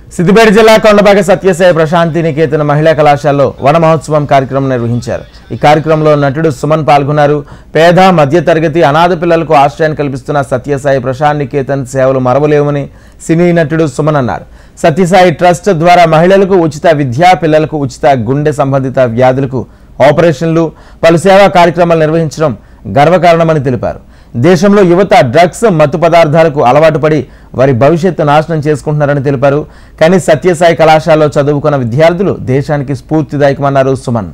సిద్దిపేట జిల్లా కొండబాక సత్యసాయి ప్రశాంతి నికేతన మహిళా కళాశాలలో వన మహోత్సవం కార్యక్రమం నిర్వహించారు. ఈ కార్యక్రమంలో నటుడు సుమన్ పాల్గొన్నారు. పేద మధ్య తరగతి అనాథ పిల్లలకు ఆశ్రయాన్ని కల్పిస్తున్న సత్యసాయి ప్రశాంతి నికేతన్ సేవలు మరవలేవని సినీ నటుడు సుమన్ అన్నారు. సత్యసాయి ట్రస్ట్ ద్వారా మహిళలకు ఉచిత విద్య, పిల్లలకు ఉచిత గుండె సంబంధిత వ్యాధులకు ఆపరేషన్లు, పలు సేవా కార్యక్రమాలు నిర్వహించడం గర్వకారణమని తెలిపారు. దేశంలో యువత డ్రగ్స్, మత్తు పదార్థాలకు అలవాటు పడి వారి భవిష్యత్తు నాశనం చేసుకుంటున్నారని తెలిపారు. కానీ సత్యసాయి కళాశాలలో చదువుకున్న విద్యార్థులు దేశానికి స్ఫూర్తిదాయకమన్నారు సుమన్.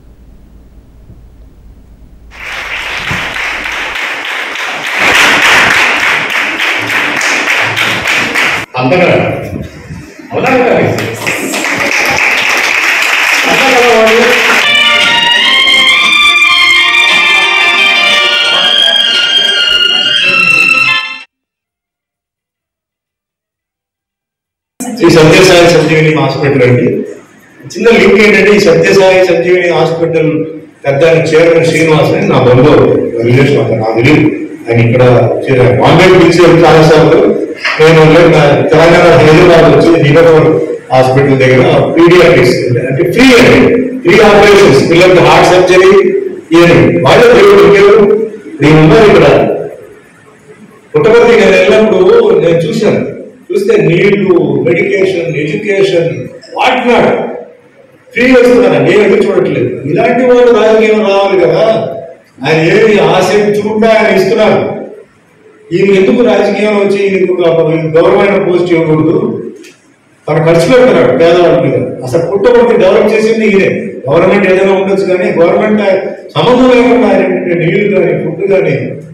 ఈ సత్యసాయి సంజీవిని హాస్పిటల్ అండి. చిన్న లింక్ ఏంటంటే ఈ సత్యసాయి సంజీవిని హాస్పిటల్ పెద్ద చైర్మన్ శ్రీనివాస్ అని నా బంధువు రిలేషన్ అంటారు, నాకు తెలియదు. ఆయన ఇక్కడ బాంబే పిలిచి చాలాసార్లు నేను తెలంగాణ హైదరాబాద్ వచ్చి నిగమవరం హాస్పిటల్ దగ్గర పీడియాట్రిక్స్ అంటే ఫ్రీ అండి, ఫ్రీ ఆపరేషన్స్, పిల్లలకి హార్ట్ సర్జరీ ఇవన్నీ వాళ్ళే దేవుడు. నేను ఉన్నారు ఇక్కడ పుట్టపర్తి నేను వెళ్ళినప్పుడు నేను చూస్తే నీళ్లు, మెడికేషన్, ఎడ్యుకేషన్ వాటినాడు ఫ్రీ వస్తున్నాను, నేను ఎదురు చూడట్లేదు. ఇలాంటి వాళ్ళు రాజకీయం రావాలి కదా. ఆయన ఏమి ఆశించుకుంటే ఆయన ఇస్తున్నారు. ఈయన ఎందుకు రాజకీయంలో వచ్చి గౌరవమైన పోస్ట్ ఇవ్వకూడదు? తన ఖర్చు పెడుతున్నాడు పేదవాళ్ళ మీద. అసలు పుట్టపర్తి డెవలప్ చేసింది ఈయనే. గవర్నమెంట్ ఏదైనా ఉండొచ్చు కానీ గవర్నమెంట్ సంబంధం లేకుండా ఆయన నీళ్లు కానీ, ఫుడ్ కానీ